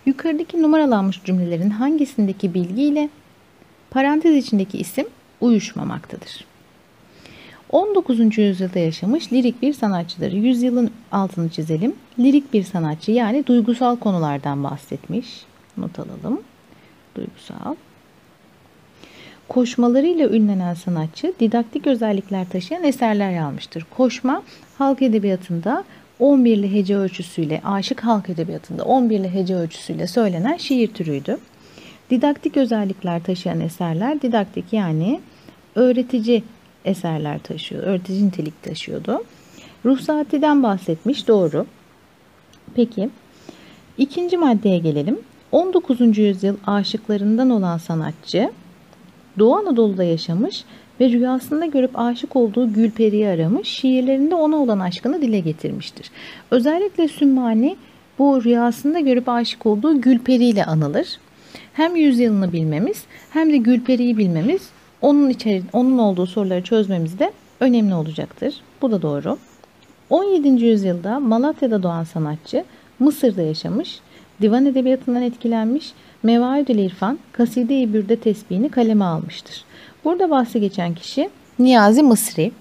Yukarıdaki numaralanmış cümlelerin hangisindeki bilgi ile parantez içindeki isim uyuşmamaktadır? 19. yüzyılda yaşamış lirik bir sanatçıdır. Yüzyılın altını çizelim. Lirik bir sanatçı, yani duygusal konulardan bahsetmiş. Not alalım. Duygusal. Koşmalarıyla ünlenen sanatçı didaktik özellikler taşıyan eserler yazmıştır. Koşma, halk edebiyatında 11'li hece ölçüsüyle, aşık halk edebiyatında 11'li hece ölçüsüyle söylenen şiir türüydü. Didaktik özellikler taşıyan eserler, didaktik yani öğretici eserler taşıyor, öğretici nitelik taşıyordu. Ruhsati'den bahsetmiş, doğru. Peki, ikinci maddeye gelelim. 19. yüzyıl aşıklarından olan sanatçı, Doğu Anadolu'da yaşamış ve rüyasında görüp aşık olduğu Gülperi'yi aramış, şiirlerinde ona olan aşkını dile getirmiştir. Özellikle Sümmani bu rüyasında görüp aşık olduğu Gülperi ile anılır. Hem yüzyılını bilmemiz hem de Gülperi'yi bilmemiz onun olduğu soruları çözmemizde önemli olacaktır. Bu da doğru. 17. yüzyılda Malatya'da doğan sanatçı Mısır'da yaşamış, divan edebiyatından etkilenmiş, Mevaidül İrfan, Kaside-i Bürde tesbihini kaleme almıştır. Burada bahsi geçen kişi Niyazi Mısri.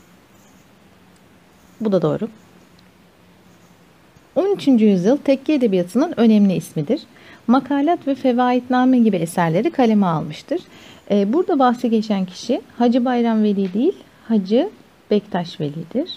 Bu da doğru. 13. yüzyıl tekke edebiyatının önemli ismidir. Makalat ve Fevaidname gibi eserleri kaleme almıştır. Burada bahsi geçen kişi Hacı Bayram Veli değil, Hacı Bektaş Veli'dir.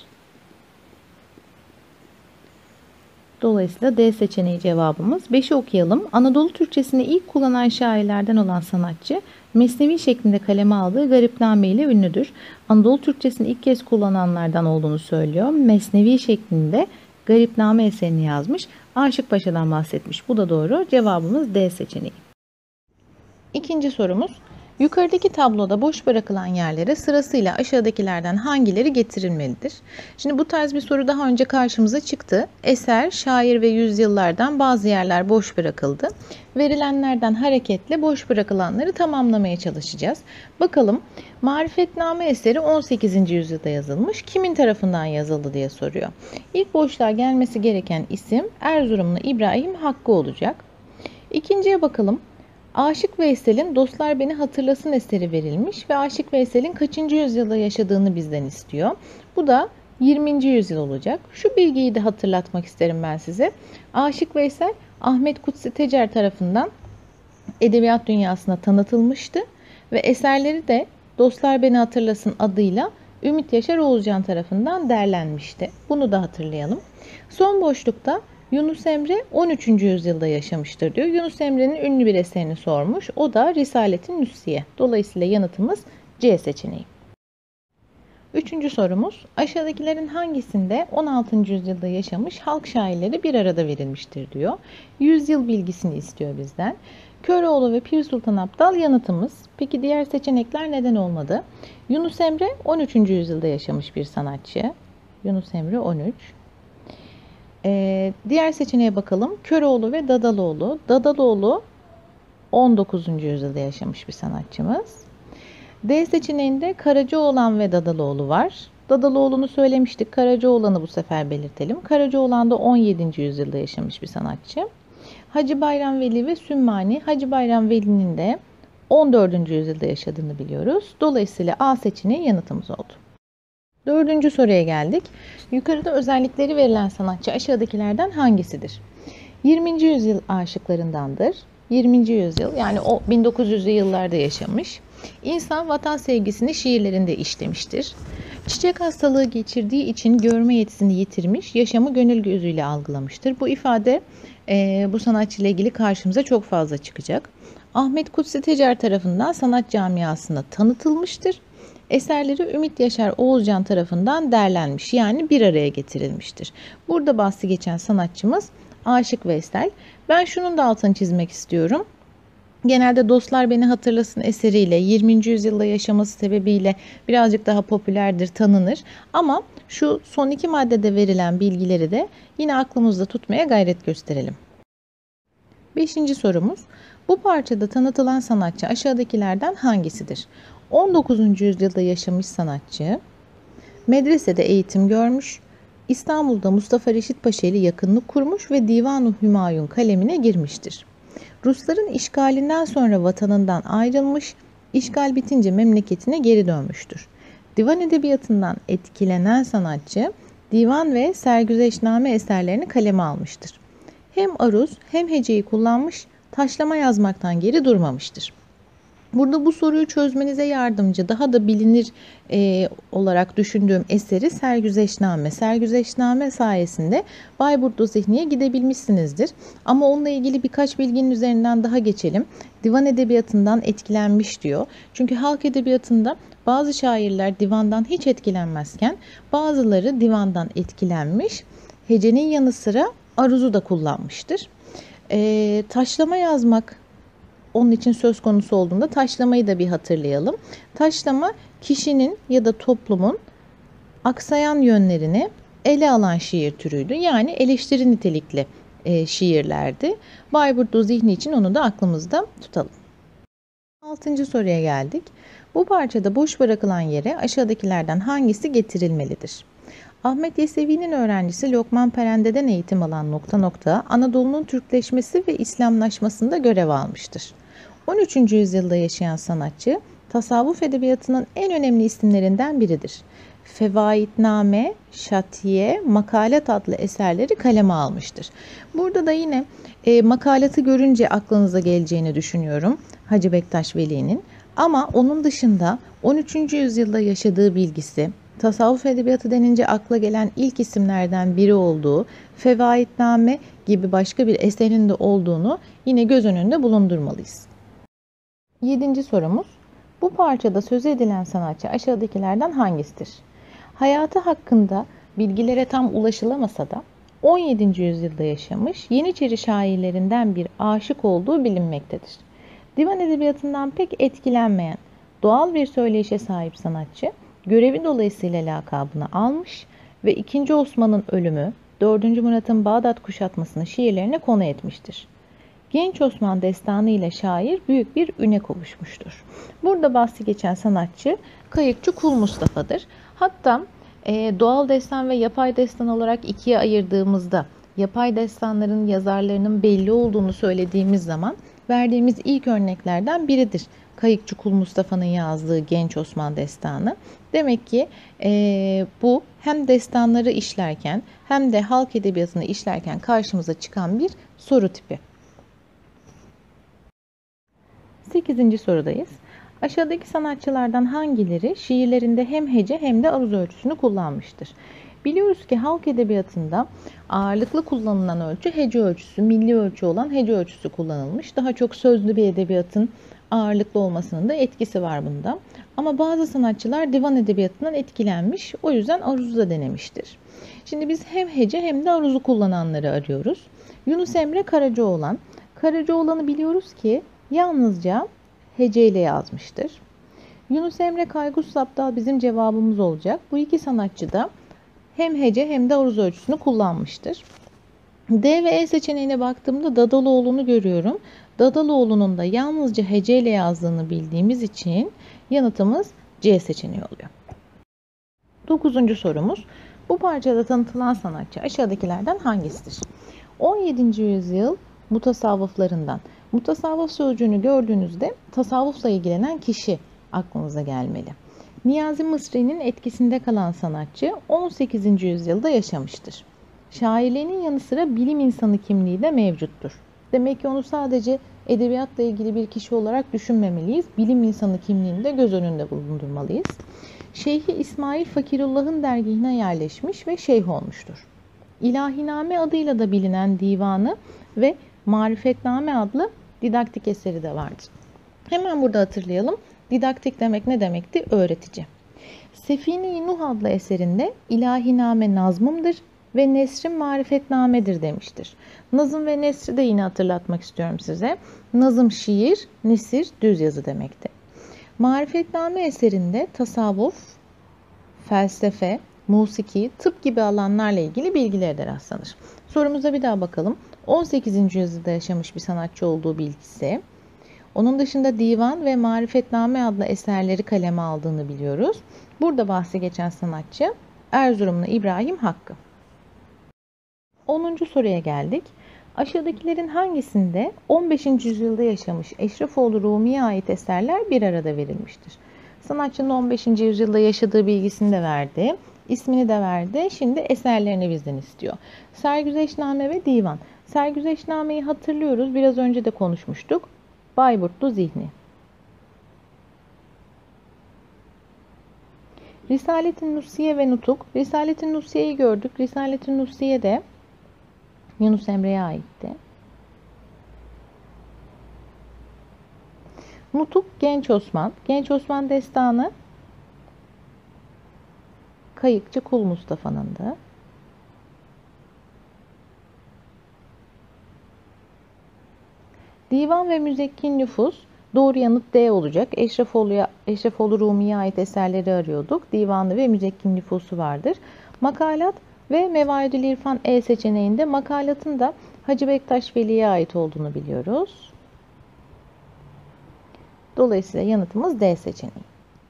Dolayısıyla D seçeneği cevabımız. 5'i okuyalım. Anadolu Türkçesini ilk kullanan şairlerden olan sanatçı, mesnevi şeklinde kaleme aldığı Garipname ile ünlüdür. Anadolu Türkçesini ilk kez kullananlardan olduğunu söylüyor. Mesnevi şeklinde Garipname eserini yazmış. Aşık Paşa'dan bahsetmiş. Bu da doğru. Cevabımız D seçeneği. İkinci sorumuz. Yukarıdaki tabloda boş bırakılan yerlere sırasıyla aşağıdakilerden hangileri getirilmelidir? Şimdi bu tarz bir soru daha önce karşımıza çıktı. Eser, şair ve yüzyıllardan bazı yerler boş bırakıldı. Verilenlerden hareketle boş bırakılanları tamamlamaya çalışacağız. Bakalım, Marifetname eseri 18. yüzyılda yazılmış. Kimin tarafından yazıldı diye soruyor. İlk boşluğa gelmesi gereken isim Erzurumlu İbrahim Hakkı olacak. İkinciye bakalım. Aşık Veysel'in Dostlar Beni Hatırlasın eseri verilmiş ve Aşık Veysel'in kaçıncı yüzyılda yaşadığını bizden istiyor. Bu da 20. yüzyıl olacak. Şu bilgiyi de hatırlatmak isterim ben size. Aşık Veysel, Ahmet Kutsi Tecer tarafından edebiyat dünyasına tanıtılmıştı ve eserleri de Dostlar Beni Hatırlasın adıyla Ümit Yaşar Oğuzcan tarafından derlenmişti. Bunu da hatırlayalım. Son boşlukta Yunus Emre 13. yüzyılda yaşamıştır diyor. Yunus Emre'nin ünlü bir eserini sormuş. O da Risalet-i Nüsiye. Dolayısıyla yanıtımız C seçeneği. Üçüncü sorumuz. Aşağıdakilerin hangisinde 16. yüzyılda yaşamış halk şairleri bir arada verilmiştir diyor. Yüzyıl bilgisini istiyor bizden. Köroğlu ve Pir Sultan Abdal yanıtımız. Peki diğer seçenekler neden olmadı? Yunus Emre 13. yüzyılda yaşamış bir sanatçı. Yunus Emre 13. Diğer seçeneğe bakalım. Köroğlu ve Dadaloğlu. Dadaloğlu 19. yüzyılda yaşamış bir sanatçımız. D seçeneğinde Karacaoğlan ve Dadaloğlu var. Dadaloğlu'nu söylemiştik. Karacaoğlan'ı bu sefer belirtelim. Karacaoğlan da 17. yüzyılda yaşamış bir sanatçı. Hacı Bayram Veli ve Sümmani. Hacı Bayram Veli'nin de 14. yüzyılda yaşadığını biliyoruz. Dolayısıyla A seçeneği yanıtımız oldu. Dördüncü soruya geldik. Yukarıda özellikleri verilen sanatçı aşağıdakilerden hangisidir? 20. yüzyıl aşıklarındandır. 20. yüzyıl, yani o 1900'lü yıllarda yaşamış. İnsan vatan sevgisini şiirlerinde işlemiştir. Çiçek hastalığı geçirdiği için görme yetisini yitirmiş, yaşamı gönül gözüyle algılamıştır. Bu ifade bu sanatçıyla ilgili karşımıza çok fazla çıkacak. Ahmet Kutsi Tecer tarafından sanat camiasına tanıtılmıştır. Eserleri Ümit Yaşar Oğuzcan tarafından derlenmiş, yani bir araya getirilmiştir. Burada bahsi geçen sanatçımız Aşık Veysel. Ben şunun da altını çizmek istiyorum. Genelde Dostlar Beni Hatırlasın eseriyle 20. yüzyılda yaşaması sebebiyle birazcık daha popülerdir, tanınır. Ama şu son iki maddede verilen bilgileri de yine aklımızda tutmaya gayret gösterelim. 5. sorumuz. Bu parçada tanıtılan sanatçı aşağıdakilerden hangisidir? 19. yüzyılda yaşamış sanatçı, medresede eğitim görmüş, İstanbul'da Mustafa Reşit Paşa ile yakınlık kurmuş ve Divan-ı Hümayun kalemine girmiştir. Rusların işgalinden sonra vatanından ayrılmış, işgal bitince memleketine geri dönmüştür. Divan edebiyatından etkilenen sanatçı, divan ve sergüzeşname eserlerini kaleme almıştır. Hem aruz hem heceyi kullanmış, taşlama yazmaktan geri durmamıştır. Burada bu soruyu çözmenize yardımcı, daha da bilinir olarak düşündüğüm eseri Sergüzeşname. Sergüzeşname sayesinde Bayburtlu Zihni'ye gidebilmişsinizdir. Ama onunla ilgili birkaç bilginin üzerinden daha geçelim. Divan edebiyatından etkilenmiş diyor. Çünkü halk edebiyatında bazı şairler divandan hiç etkilenmezken bazıları divandan etkilenmiş. Hecenin yanı sıra aruzu da kullanmıştır. Taşlama yazmak onun için söz konusu olduğunda taşlamayı da bir hatırlayalım. Taşlama kişinin ya da toplumun aksayan yönlerini ele alan şiir türüydü. Yani eleştiri nitelikli şiirlerdi. Bayburtlu Zihni için onu da aklımızda tutalım. 6. soruya geldik. Bu parçada boş bırakılan yere aşağıdakilerden hangisi getirilmelidir? Ahmet Yesevi'nin öğrencisi Lokman Perende'den eğitim alan ... Anadolu'nun Türkleşmesi ve İslamlaşmasında görev almıştır. 13. yüzyılda yaşayan sanatçı, tasavvuf edebiyatının en önemli isimlerinden biridir. Fevaidname, Şatiye, Makalat adlı eserleri kaleme almıştır. Burada da yine makalatı görünce aklınıza geleceğini düşünüyorum Hacı Bektaş Veli'nin. Ama onun dışında 13. yüzyılda yaşadığı bilgisi, tasavvuf edebiyatı denince akla gelen ilk isimlerden biri olduğu, Fevaidname gibi başka bir eserin de olduğunu yine göz önünde bulundurmalıyız. 7. sorumuz. Bu parçada söz edilen sanatçı aşağıdakilerden hangisidir? Hayatı hakkında bilgilere tam ulaşılamasa da 17. yüzyılda yaşamış Yeniçeri şairlerinden bir aşık olduğu bilinmektedir. Divan edebiyatından pek etkilenmeyen, doğal bir söyleyişe sahip sanatçı, görevi dolayısıyla lakabını almış ve 2. Osman'ın ölümü, 4. Murat'ın Bağdat kuşatmasını şiirlerine konu etmiştir. Genç Osman destanı ile şair büyük bir üne kavuşmuştur. Burada bahsi geçen sanatçı kayıkçı Kul Mustafa'dır. Hatta doğal destan ve yapay destan olarak ikiye ayırdığımızda yapay destanların yazarlarının belli olduğunu söylediğimiz zaman verdiğimiz ilk örneklerden biridir. Kayıkçı Kul Mustafa'nın yazdığı Genç Osman destanı. Demek ki bu hem destanları işlerken hem de halk edebiyatını işlerken karşımıza çıkan bir soru tipi. 8. sorudayız. Aşağıdaki sanatçılardan hangileri şiirlerinde hem hece hem de aruz ölçüsünü kullanmıştır? Biliyoruz ki halk edebiyatında ağırlıklı kullanılan ölçü hece ölçüsü, milli ölçü olan hece ölçüsü kullanılmış. Daha çok sözlü bir edebiyatın ağırlıklı olmasının da etkisi var bunda. Ama bazı sanatçılar divan edebiyatından etkilenmiş, o yüzden aruzu da denemiştir. Şimdi biz hem hece hem de aruzu kullananları arıyoruz. Yunus Emre Karacaoğlan. Karacaoğlan'ı biliyoruz ki yalnızca heceyle yazmıştır. Yunus Emre Kaygus Saptal bizim cevabımız olacak. Bu iki sanatçı da hem hece hem de aruz ölçüsünü kullanmıştır. D ve E seçeneğine baktığımda Dadaloğlu'nu görüyorum. Dadaloğlu'nun da yalnızca heceyle yazdığını bildiğimiz için yanıtımız C seçeneği oluyor. 9. sorumuz. Bu parçada tanıtılan sanatçı aşağıdakilerden hangisidir? 17. yüzyıl mutasavvıflarından. Mutasavvıf sözcüğünü gördüğünüzde tasavvufla ilgilenen kişi aklınıza gelmeli. Niyazi Mısri'nin etkisinde kalan sanatçı 18. yüzyılda yaşamıştır. Şairliğinin yanı sıra bilim insanı kimliği de mevcuttur. Demek ki onu sadece edebiyatla ilgili bir kişi olarak düşünmemeliyiz. Bilim insanı kimliğini de göz önünde bulundurmalıyız. Şeyhi İsmail Fakirullah'ın dergahına yerleşmiş ve şeyh olmuştur. İlahiname adıyla da bilinen divanı ve Marifetname adlı didaktik eseri de vardır. Hemen burada hatırlayalım. Didaktik demek ne demekti? Öğretici. Sefine-i Nuh adlı eserinde ilahiname nazmımdır ve nesrim marifetnamedir demiştir. Nazım ve nesri de yine hatırlatmak istiyorum size. Nazım şiir, nesir düz yazı demekti. Marifetname eserinde tasavvuf, felsefe, musiki, tıp gibi alanlarla ilgili bilgilere de rastlanır. Sorumuza bir daha bakalım. 18. yüzyılda yaşamış bir sanatçı olduğu bilgisi. Onun dışında Divan ve Marifetname adlı eserleri kaleme aldığını biliyoruz. Burada bahsi geçen sanatçı Erzurumlu İbrahim Hakkı. 10. soruya geldik. Aşağıdakilerin hangisinde 15. yüzyılda yaşamış Eşrefoğlu Rumi'ye ait eserler bir arada verilmiştir? Sanatçının 15. yüzyılda yaşadığı bilgisini de verdi. İsmini de verdi. Şimdi eserlerini bizden istiyor. Sergüzeşname ve Divan. Sergüzeşnameyi hatırlıyoruz. Biraz önce de konuşmuştuk. Bayburtlu Zihni. Risalet-i Nusiye ve Nutuk. Risalet-i Nusiye'yi gördük. Risalet-i Nusiye de Yunus Emre'ye aitti. Nutuk Genç Osman. Genç Osman destanı Kayıkçı Kul Mustafa'nındı. Divan ve Müzekkin Nüfus. Doğru yanıt D olacak. Eşrefoğlu Rumi'ye ait eserleri arıyorduk. Divanı ve Müzekkin Nüfusu vardır. Makalat ve Mevaidül İrfan E seçeneğinde makalatın da Hacı Bektaş Veli'ye ait olduğunu biliyoruz. Dolayısıyla yanıtımız D seçeneği.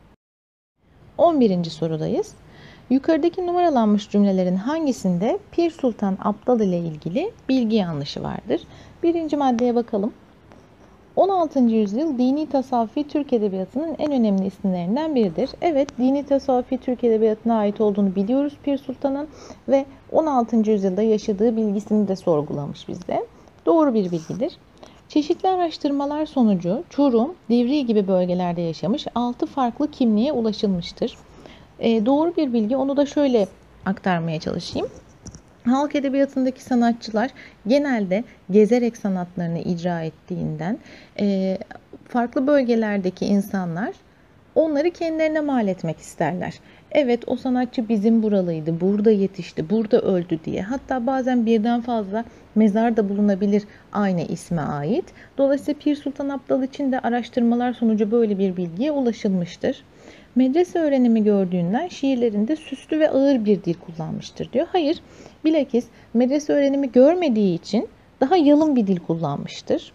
11. sorudayız. Yukarıdaki numaralanmış cümlelerin hangisinde Pir Sultan Abdal ile ilgili bilgi yanlışı vardır? Birinci maddeye bakalım. 16. yüzyıl dini tasavvufi Türk Edebiyatı'nın en önemli isimlerinden biridir. Evet, dini tasavvufi Türk Edebiyatı'na ait olduğunu biliyoruz Pir Sultan'ın ve 16. yüzyılda yaşadığı bilgisini de sorgulamış bizde. Doğru bir bilgidir. Çeşitli araştırmalar sonucu Çorum, Divriği gibi bölgelerde yaşamış 6 farklı kimliğe ulaşılmıştır. Doğru bir bilgi. Onu da şöyle aktarmaya çalışayım. Halk edebiyatındaki sanatçılar genelde gezerek sanatlarını icra ettiğinden farklı bölgelerdeki insanlar onları kendilerine mal etmek isterler. Evet, o sanatçı bizim buralıydı, burada yetişti, burada öldü diye. Hatta bazen birden fazla mezar da bulunabilir aynı isme ait. Dolayısıyla Pir Sultan Abdal için de araştırmalar sonucu böyle bir bilgiye ulaşılmıştır. Medrese öğrenimi gördüğünden şiirlerinde süslü ve ağır bir dil kullanmıştır diyor. Hayır, bilakis medrese öğrenimi görmediği için daha yalın bir dil kullanmıştır.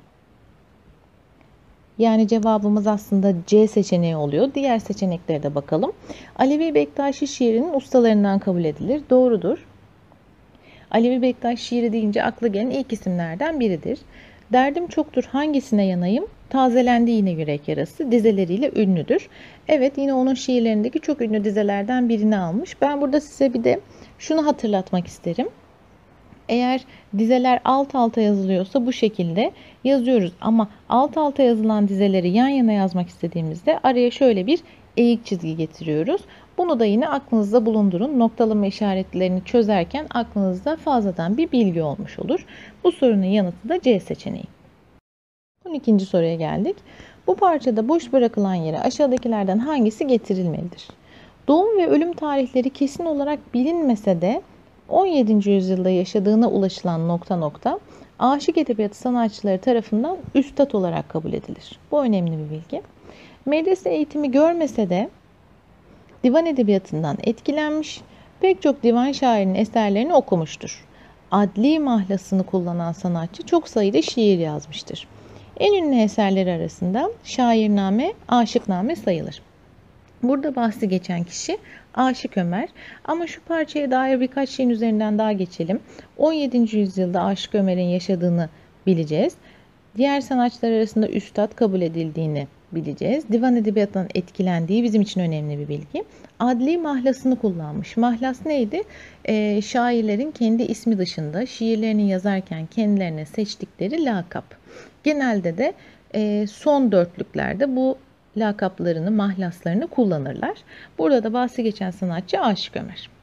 Yani cevabımız aslında C seçeneği oluyor. Diğer seçeneklere de bakalım. Alevi Bektaşi şiirinin ustalarından kabul edilir. Doğrudur. Alevi Bektaş şiiri deyince akla gelen ilk isimlerden biridir. Derdim çoktur hangisine yanayım? Tazelendi yine yürek yarası dizeleriyle ünlüdür. Evet, yine onun şiirlerindeki çok ünlü dizelerden birini almış. Ben burada size bir de şunu hatırlatmak isterim. Eğer dizeler alt alta yazılıyorsa bu şekilde yazıyoruz. Ama alt alta yazılan dizeleri yan yana yazmak istediğimizde araya şöyle bir eğik çizgi getiriyoruz. Bunu da yine aklınızda bulundurun. Noktalama işaretlerini çözerken aklınızda fazladan bir bilgi olmuş olur. Bu sorunun yanıtı da C seçeneği. 12. soruya geldik. Bu parçada boş bırakılan yere aşağıdakilerden hangisi getirilmelidir? Doğum ve ölüm tarihleri kesin olarak bilinmese de 17. yüzyılda yaşadığına ulaşılan ... aşık edebiyatı sanatçıları tarafından üstad olarak kabul edilir. Bu önemli bir bilgi. Medrese eğitimi görmese de divan edebiyatından etkilenmiş, pek çok divan şairinin eserlerini okumuştur. Adli mahlasını kullanan sanatçı çok sayıda şiir yazmıştır. En ünlü eserleri arasında Şairname, Aşıkname sayılır. Burada bahsi geçen kişi Aşık Ömer. Ama şu parçaya dair birkaç şeyin üzerinden daha geçelim. 17. yüzyılda Aşık Ömer'in yaşadığını bileceğiz. Diğer sanatçılar arasında üstad kabul edildiğini bileceğiz. Divan edebiyatından etkilendiği bizim için önemli bir bilgi. Adli mahlasını kullanmış. Mahlas neydi? Şairlerin kendi ismi dışında şiirlerini yazarken kendilerine seçtikleri lakap. Genelde de son dörtlüklerde bu lakaplarını, mahlaslarını kullanırlar. Burada da bahsi geçen sanatçı Aşık Ömer.